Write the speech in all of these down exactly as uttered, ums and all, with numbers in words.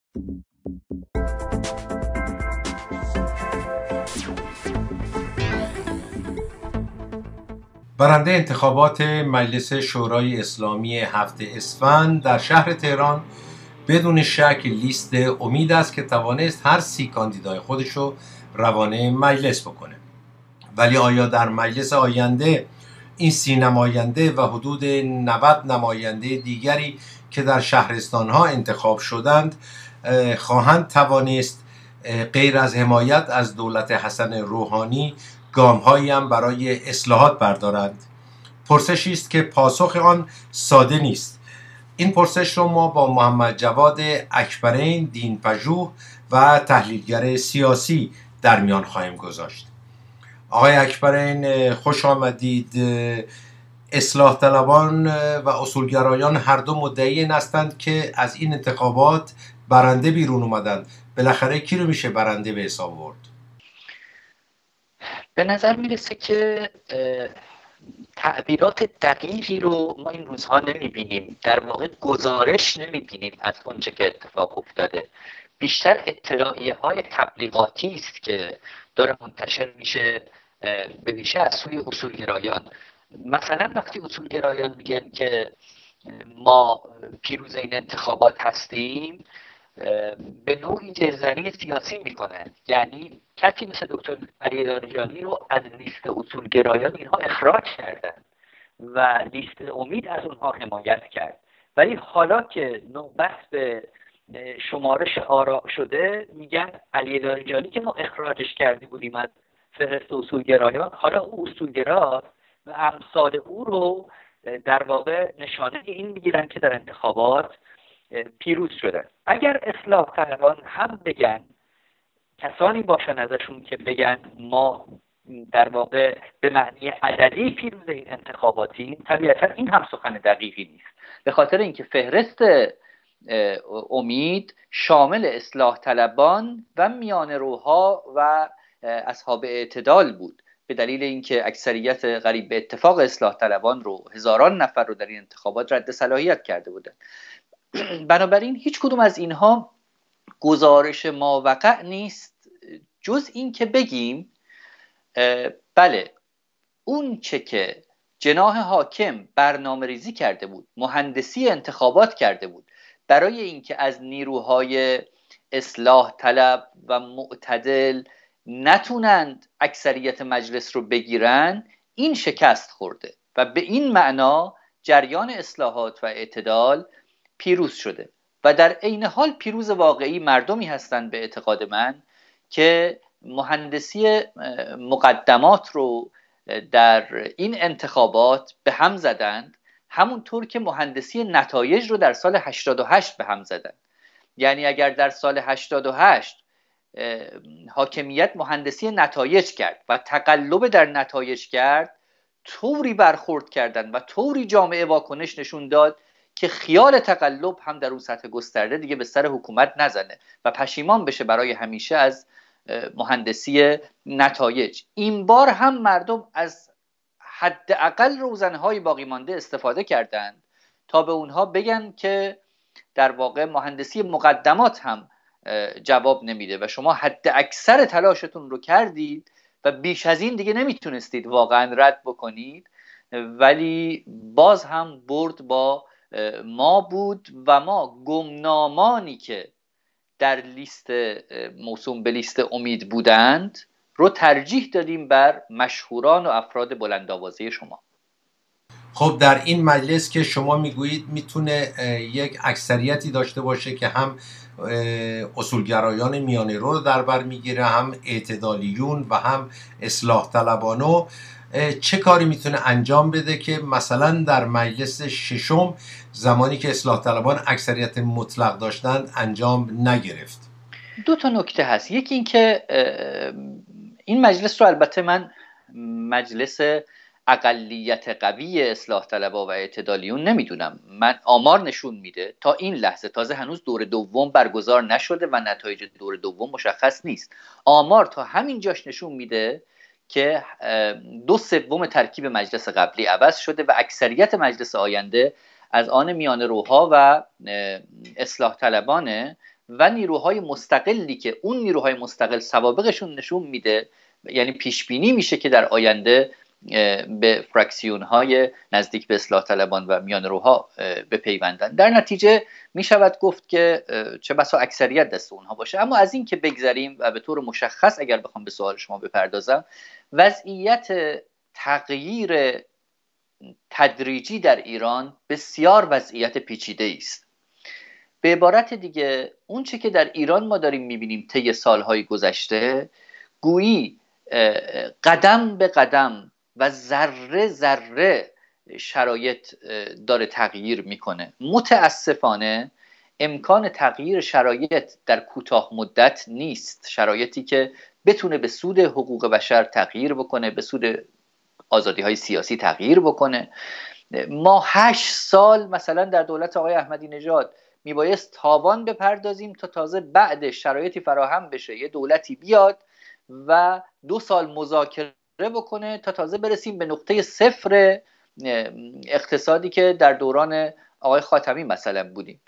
برنده انتخابات مجلس شورای اسلامی هفت اسفند در شهر تهران بدون شک لیست امید است که توانست هر سی کاندیدای خودش رو روانه مجلس بکنه. ولی آیا در مجلس آینده این سی نماینده و حدود نود نماینده دیگری که در شهرستانها انتخاب شدند خواهند توانست غیر از حمایت از دولت حسن روحانی گام‌هایی هم برای اصلاحات بردارند؟ پرسشی است که پاسخ آن ساده نیست. این پرسش رو ما با محمد جواد اکبرین دینپژوه و تحلیلگر سیاسی در میان خواهیم گذاشت. آقای اکبرین خوش آمدید. اصلاح طلبان و اصولگرایان هر دو مدعی هستند که از این انتخابات برنده بیرون اومدند. بالاخره کی رو میشه برنده به حساب آورد؟ به نظر میرسه که تعبیرات دقیقی رو ما این روزها نمیبینیم، در واقع گزارش نمیبینیم از اونچه که اتفاق افتاده. بیشتر اطلاعیه های تبلیغاتی است که داره منتشر میشه به ویژه از سوی اصولگرایان. مثلا وقتی اصولگرایان میگن که ما پیروز این انتخابات هستیم، به نوعی جزدانی سیاسی میکنه. یعنی کسی مثل دکتر علی لاریجانی رو از لیست اصولگرایان اینها اخراج کردن و لیست امید از اونها حمایت کرد. ولی حالا که نوبت به شمارش آراء شده، میگن علی لاریجانی که ما اخراجش کرده بودیم از فهرست اصولگرایان، حالا او اصولگرا و امثال او رو در واقع نشانه این میگیرن که در انتخابات پیروز شده. اگر اصلاح طلبان هم بگن، کسانی باشن ازشون که بگن ما در واقع به معنی عددی پیروز این انتخاباتیم، طبیعتا این هم سخن دقیقی نیست، به خاطر اینکه فهرست امید شامل اصلاح طلبان و میانه روها و اصحاب اعتدال بود، به دلیل اینکه اکثریت قریب به اتفاق اصلاح طلبان رو، هزاران نفر رو در این انتخابات رد صلاحیت کرده بودند. بنابراین هیچ کدوم از اینها گزارش ماوقع نیست، جز این که بگیم بله اون چه که جناح حاکم برنامه ریزی کرده بود، مهندسی انتخابات کرده بود برای اینکه از نیروهای اصلاح طلب و معتدل نتونند اکثریت مجلس رو بگیرن، این شکست خورده و به این معنا جریان اصلاحات و اعتدال پیروز شده. و در عین حال پیروز واقعی مردمی هستند به اعتقاد من که مهندسی مقدمات رو در این انتخابات به هم زدند، همونطور که مهندسی نتایج رو در سال هشتاد و هشت به هم زدند. یعنی اگر در سال هشتاد و هشت حاکمیت مهندسی نتایج کرد و تقلب در نتایج کرد، طوری برخورد کردند و طوری جامعه واکنش نشون داد که خیال تقلب هم در اون سطح گسترده دیگه به سر حکومت نزنه و پشیمان بشه برای همیشه از مهندسی نتایج. این بار هم مردم از حداقل روزنهای باقی مانده استفاده کردند تا به اونها بگن که در واقع مهندسی مقدمات هم جواب نمیده و شما حد اکثر تلاشتون رو کردید و بیش از این دیگه نمیتونستید واقعا رد بکنید، ولی باز هم برد با ما بود و ما گمنامانی که در لیست موسوم به لیست امید بودند رو ترجیح دادیم بر مشهوران و افراد بلندآوازه شما. خب در این مجلس که شما میگویید میتونه یک اکثریتی داشته باشه که هم اصولگرایان میانه رو در بر میگیره، هم اعتدالیون و هم اصلاح طلبانو، چه کاری میتونه انجام بده که مثلا در مجلس ششم زمانی که اصلاح طلبان اکثریت مطلق داشتند انجام نگرفت؟ دو تا نکته هست. یکی این که این مجلس رو البته من مجلس اقلیت قوی اصلاح طلبا و اعتدالیون نمیدونم. من آمار نشون میده تا این لحظه، تازه هنوز دور دوم برگزار نشده و نتایج دور دوم مشخص نیست، آمار تا همین جاش نشون میده که دو سوم ترکیب مجلس قبلی عوض شده و اکثریت مجلس آینده از آن میانه روها و اصلاح طلبانه و نیروهای مستقلی که اون نیروهای مستقل سوابقشون نشون میده، یعنی پیش بینی میشه که در آینده به فراکسیون های نزدیک به اصلاح طلبان و میانه‌روها بپیوندن. در نتیجه می شود گفت که چه بسا اکثریت دست اونها باشه. اما از این که بگذریم و به طور مشخص اگر بخوام به سوال شما بپردازم، وضعیت تغییر تدریجی در ایران بسیار وضعیت پیچیده است. به عبارت دیگه اون چه که در ایران ما داریم میبینیم طی سالهای گذشته، گویی قدم به قدم و ذره ذره شرایط داره تغییر میکنه. متاسفانه امکان تغییر شرایط در کوتاه مدت نیست، شرایطی که بتونه به سود حقوق بشر تغییر بکنه، به سود آزادی های سیاسی تغییر بکنه. ما هشت سال مثلا در دولت آقای احمدی نژاد میبایست تاوان بپردازیم تا تازه بعد شرایطی فراهم بشه یه دولتی بیاد و دو سال مذاکره بکنه تا تازه برسیم به نقطه صفر اقتصادی که در دوران آقای خاتمی مثلا بودیم.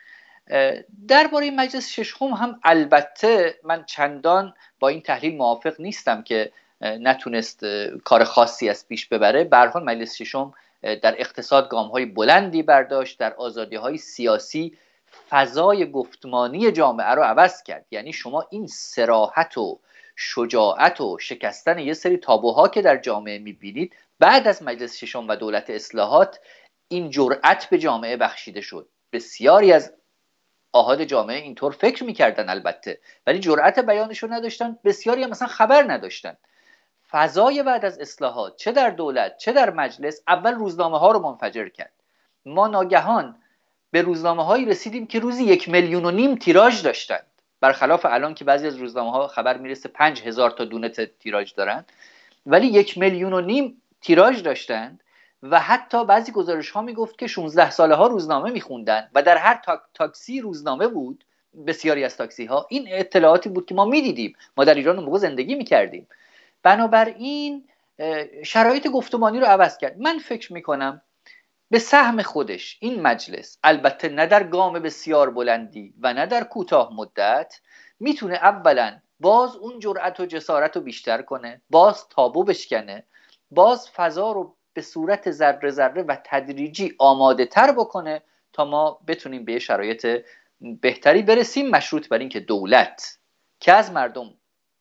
درباره مجلس ششم هم البته من چندان با این تحلیل موافق نیستم که نتونست کار خاصی از پیش ببره. به هر حال مجلس ششم در اقتصاد گام‌های بلندی برداشت، در آزادی‌های سیاسی فضای گفتمانی جامعه رو عوض کرد. یعنی شما این صراحت و شجاعت و شکستن یه سری تابوها که در جامعه می‌بینید بعد از مجلس ششم و دولت اصلاحات این جرأت به جامعه بخشیده شد. بسیاری از آحاد جامعه اینطور فکر می‌کردن البته، ولی جرأت بیانشو نداشتن. بسیاری هم مثلا خبر نداشتن. فضای بعد از اصلاحات چه در دولت چه در مجلس اول روزنامه ها رو منفجر کرد. ما ناگهان به روزنامه هایی رسیدیم که روزی یک میلیون و نیم تیراژ داشتند، برخلاف الان که بعضی از روزنامه ها خبر میرسه پنج هزار تا دونه تیراژ دارن، ولی یک میلیون و نیم تیراژ داشتند. و حتی بعضی گزارش ها میگفت که شانزده ساله ها روزنامه میخوندن و در هر تا... تاکسی روزنامه بود. بسیاری از تاکسی ها این اطلاعاتی بود که ما میدیدیم، ما در ایران اون موقع زندگی میکردیم. بنابراین شرایط گفتمانی رو عوض کرد. من فکر میکنم به سهم خودش این مجلس، البته نه در گام بسیار بلندی و نه در کوتاه مدت، میتونه اولا باز اون جرأت و جسارت رو بیشتر کنه، باز تابو بشکنه، باز فضا رو به صورت ذره ذره و تدریجی آماده تر بکنه تا ما بتونیم به شرایط بهتری برسیم، مشروط بر این که دولت که از مردم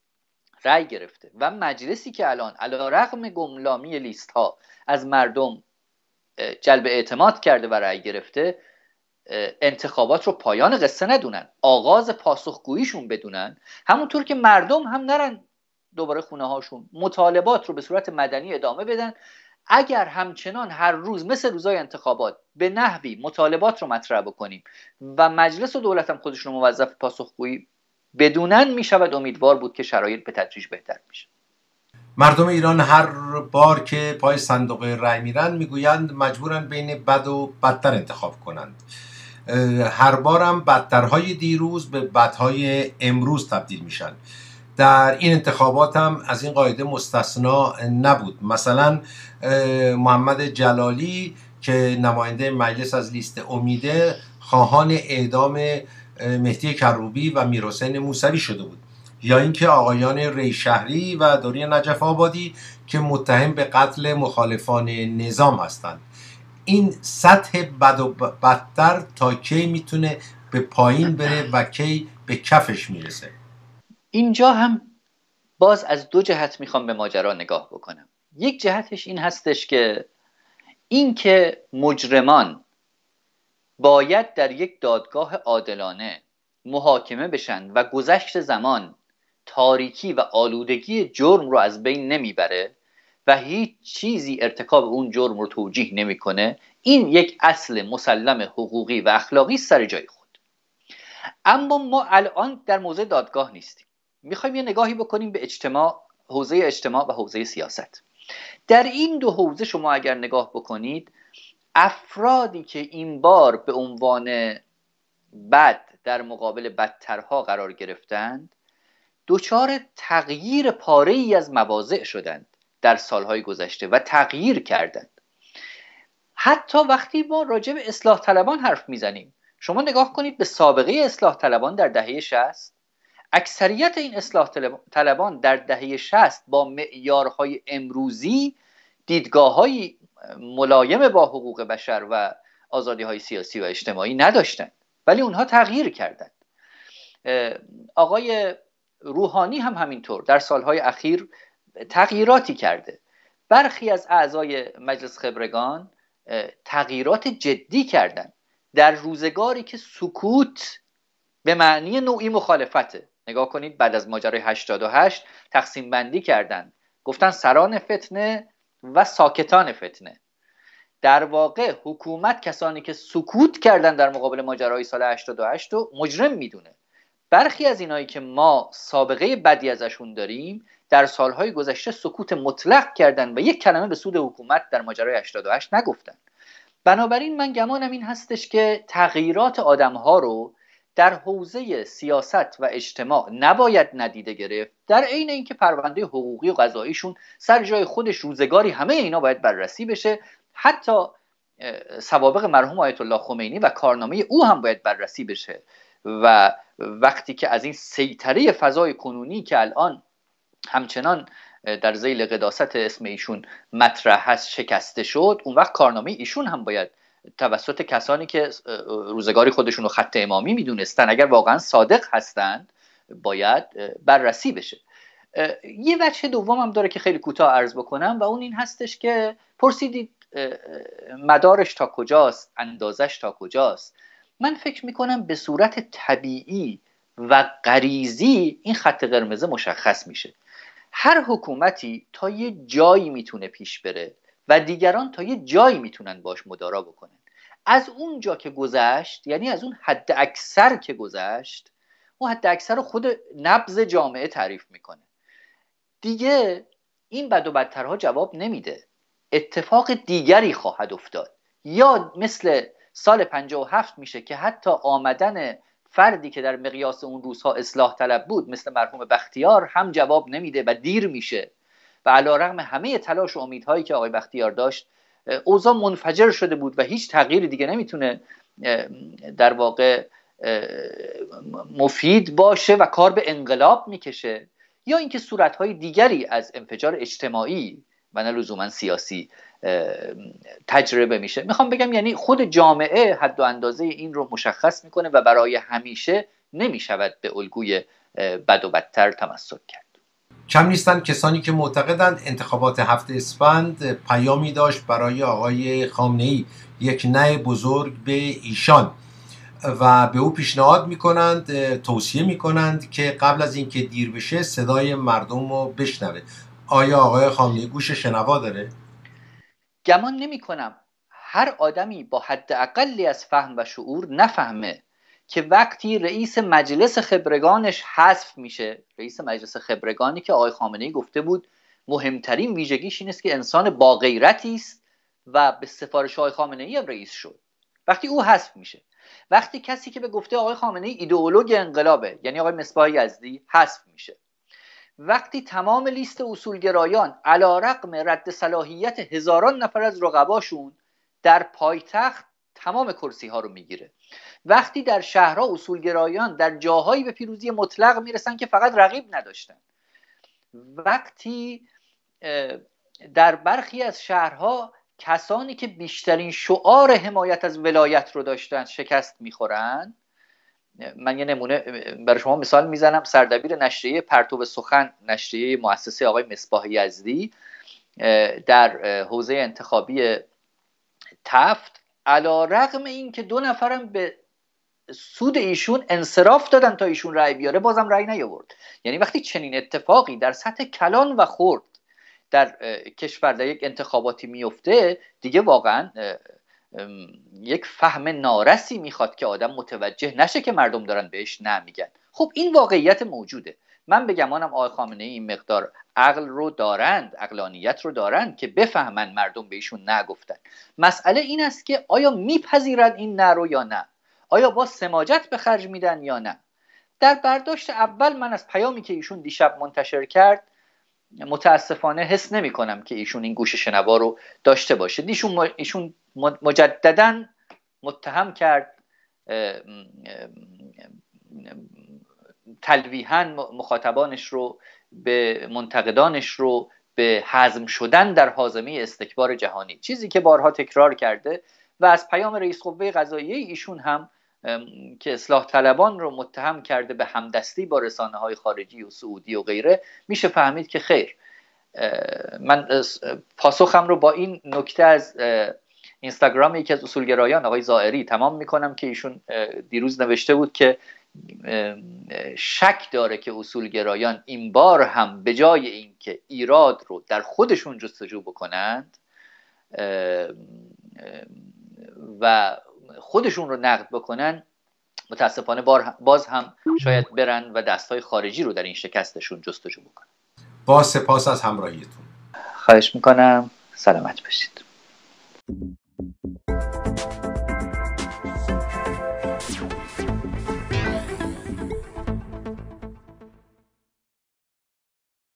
رأی گرفته و مجلسی که الان علی رغم گملامی لیست ها از مردم جلب اعتماد کرده و رأی گرفته، انتخابات رو پایان قصه ندونن، آغاز پاسخگوییشون بدونن، همونطور که مردم هم نرن دوباره خونه هاشون، مطالبات رو به صورت مدنی ادامه بدن. اگر همچنان هر روز مثل روزای انتخابات به نحوی مطالبات رو مطرح بکنیم و مجلس و دولت هم خودشون رو موظف پاسخگویی بدونن، می شود امیدوار بود که شرایط به تدریج بهتر میشه. مردم ایران هر بار که پای صندوق رای میرن میگویند مجبورن بین بد و بدتر انتخاب کنند. هر بارم بدترهای دیروز به بدهای امروز تبدیل میشن. در این انتخابات هم از این قاعده مستثنا نبود. مثلا محمد جلالی که نماینده مجلس از لیست امیده خواهان اعدام مهدی کروبی و میرحسین موسوی شده بود، یا اینکه آقایان ری شهری و دوری نجف آبادی که متهم به قتل مخالفان نظام هستند. این سطح بد و بدتر تا کی میتونه به پایین بره و کی به کفش میرسه؟ اینجا هم باز از دو جهت میخوام به ماجرا نگاه بکنم. یک جهتش این هستش که این که مجرمان باید در یک دادگاه عادلانه محاکمه بشن و گذشت زمان تاریکی و آلودگی جرم رو از بین نمیبره و هیچ چیزی ارتکاب اون جرم رو توجیه نمیکنه، این یک اصل مسلم حقوقی و اخلاقی سر جای خود. اما ما الان در موضع دادگاه نیستیم، میخوایم یه نگاهی بکنیم به اجتماع، حوزه اجتماع و حوزه سیاست. در این دو حوزه شما اگر نگاه بکنید، افرادی که این بار به عنوان بد در مقابل بدترها قرار گرفتند، دچار تغییر پاره‌ای از مواضع شدند در سالهای گذشته و تغییر کردند. حتی وقتی ما راجع به اصلاح طلبان حرف میزنیم، شما نگاه کنید به سابقه اصلاح طلبان در دهه شصت. اکثریت این اصلاح طلبان در دهه شصت با معیارهای امروزی دیدگاه‌های ملایم با حقوق بشر و آزادی‌های سیاسی و اجتماعی نداشتند، ولی اونها تغییر کردند. آقای روحانی هم همینطور در سالهای اخیر تغییراتی کرده. برخی از اعضای مجلس خبرگان تغییرات جدی کردند در روزگاری که سکوت به معنی نوعی مخالفته. نگاه کنید بعد از ماجرای هشتاد و هشت تقسیم بندی کردند، گفتن سران فتنه و ساکتان فتنه. در واقع حکومت کسانی که سکوت کردن در مقابل ماجرای سال هشتاد و هشت رو مجرم میدونه. برخی از اینایی که ما سابقه بدی ازشون داریم در سالهای گذشته سکوت مطلق کردن و یک کلمه به سود حکومت در ماجرای هشتاد و هشت نگفتن. بنابراین من گمانم این هستش که تغییرات آدم‌ها رو در حوزه سیاست و اجتماع نباید ندیده گرفت، در عین اینکه پرونده حقوقی و قضاییشون سر جای خودش روزگاری همه اینا باید بررسی بشه. حتی سوابق مرحوم آیت الله خمینی و کارنامه او هم باید بررسی بشه و وقتی که از این سیطره فضای کنونی که الان همچنان در ذیل قداست اسم ایشون مطرح هست شکسته شد، اون وقت کارنامه ایشون هم باید توسط کسانی که روزگاری خودشون رو خط امامی میدونستن اگر واقعا صادق هستند باید بررسی بشه. یه وجه دوم هم داره که خیلی کوتاه عرض بکنم و اون این هستش که پرسیدید مدارش تا کجاست، اندازش تا کجاست. من فکر میکنم به صورت طبیعی و غریزی این خط قرمز مشخص میشه. هر حکومتی تا یه جایی میتونه پیش بره و دیگران تا یه جایی میتونن باش مدارا بکنن. از اون جا که گذشت، یعنی از اون حد اکثر که گذشت، اون حد اکثر رو خود نبض جامعه تعریف میکنه. دیگه این بد و بدترها جواب نمیده. اتفاق دیگری خواهد افتاد. یا مثل سال پنجاه و هفت میشه که حتی آمدن فردی که در مقیاس اون روزها اصلاح طلب بود مثل مرحوم بختیار هم جواب نمیده و دیر میشه و علیرغم همه تلاش و امیدهایی که آقای بختیار داشت اوضاع منفجر شده بود و هیچ تغییری دیگه نمیتونه در واقع مفید باشه و کار به انقلاب میکشه. یا اینکه صورتهای دیگری از انفجار اجتماعی و نه لزوما سیاسی تجربه میشه. میخوام بگم یعنی خود جامعه حد و اندازه این رو مشخص میکنه و برای همیشه نمیشود به الگوی بد و بدتر تمسک کرد. کم نیستن کسانی که معتقدند انتخابات هفت اسفند پیامی داشت برای آقای خامنه‌ای، یک نه بزرگ به ایشان، و به او پیشنهاد میکنند، توصیه میکنند که قبل از اینکه دیر بشه صدای مردم رو بشنوه. آیا آقای خامنه‌ای گوش شنوا داره؟ گمان نمی کنم هر آدمی با حد اقلی از فهم و شعور نفهمه که وقتی رئیس مجلس خبرگانش حذف میشه، رئیس مجلس خبرگانی که آقای خامنه‌ای گفته بود مهمترین ویژگیش این است که انسان با غیرتی است و به سفارش آقای خامنه‌ای هم رئیس شد، وقتی او حذف میشه، وقتی کسی که به گفته آقای خامنه‌ای ایدئولوژی انقلابه یعنی آقای مصباح یزدی حذف میشه، وقتی تمام لیست اصولگرایان علیرغم رد صلاحیت هزاران نفر از رقباشون در پایتخت تمام کرسی ها رو میگیره، وقتی در شهرها اصولگرایان در جاهایی به پیروزی مطلق میرسن که فقط رقیب نداشتن، وقتی در برخی از شهرها کسانی که بیشترین شعار حمایت از ولایت رو داشتن شکست میخورن. من یه نمونه برای شما مثال میزنم. سردبیر نشریه پرتو سخن، نشریه مؤسسه آقای مصباح یزدی، در حوزه انتخابی تفت علیرغم این که دو نفرم به سود ایشون انصراف دادن تا ایشون رأی بیاره بازم رأی نیاورد. یعنی وقتی چنین اتفاقی در سطح کلان و خرد در کشور در یک انتخاباتی میفته، دیگه واقعا یک فهم نارسی میخواد که آدم متوجه نشه که مردم دارن بهش نه میگن. خب این واقعیت موجوده. من به گمانم آقای خامنه‌ای این مقدار عقل رو دارند، عقلانیت رو دارند که بفهمن مردم بهشون نگفتن. مسئله این است که آیا میپذیرن این نه رو یا نه؟ آیا با سماجت به خرج میدن یا نه؟ در برداشت اول من از پیامی که ایشون دیشب منتشر کرد متاسفانه حس نمی کنم که ایشون این گوش شنوا رو داشته باشه. ایشون ایشون مجدداً متهم کرد تلویحاً مخاطبانش رو، به منتقدانش رو به هضم شدن در هاضمه استکبار جهانی، چیزی که بارها تکرار کرده و از پیام رئیس قوه قضاییه ایشون هم که اصلاح طلبان رو متهم کرده به همدستی با رسانه‌های خارجی و سعودی و غیره، میشه فهمید که خیر. من پاسخم رو با این نکته از اینستاگرام یکی از اصولگرایان آقای زائری تمام میکنم که ایشون دیروز نوشته بود که شک داره که اصولگرایان این بار هم به جای اینکه ایراد رو در خودشون جستجو بکنند و خودشون رو نقد بکنن، متاسفانه باز هم شاید برن و دستای خارجی رو در این شکستشون جستجو بکنن. با سپاس از همراهیتون. خواهش میکنم. سلامت باشید.